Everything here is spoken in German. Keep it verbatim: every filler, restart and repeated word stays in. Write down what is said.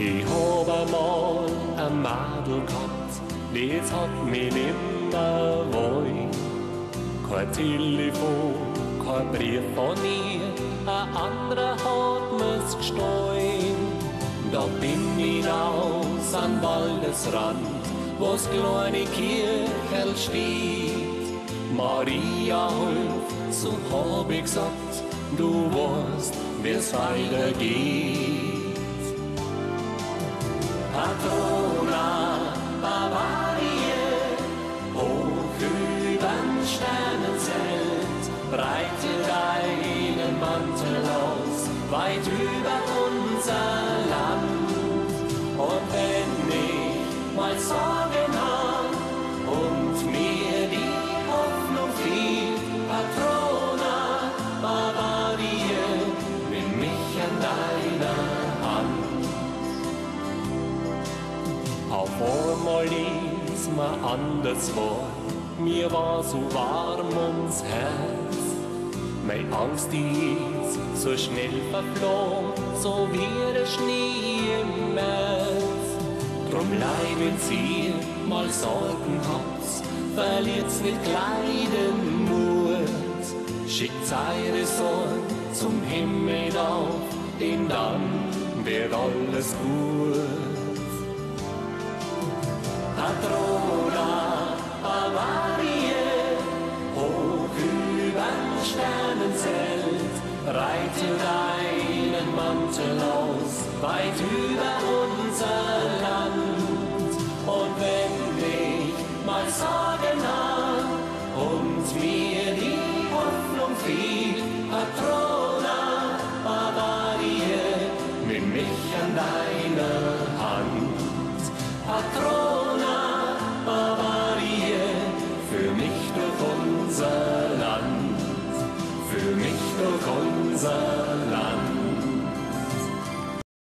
Ich hab einmal ein Mädel gehabt, das hat mich nimmer wollen. Kein Telefon, kein Brief von ihr, ein anderer hat mir's gestohlen. Da bin ich raus an Waldesrand, wo's kleine Kirche steht. Maria hilft, so hab ich gesagt, du weißt, wie's weitergeht. Patrona Bavaria, hoch übern Sternenzelt, breite deinen Mantel aus, weit über unser Land. Und wenn ich mal Sorgen hab und mir die Hoffnung fehlt, Patrona Bavaria, nimm mich an deiner Hand. Auf einmal ist mir anders vor, mir war so warm ums Herz. Meine Angst ist so schnell verflogen, so wie der Schnee im März. Drum leid, wenn's ihr mal Sorgen habt, verliert's nicht kleiden Mut. Schickt's eure Sorgen zum Himmel auf, denn dann wird alles gut. Patrona Bavaria, hoch übern Sternenzelt, breite deinen Mantel aus, weit über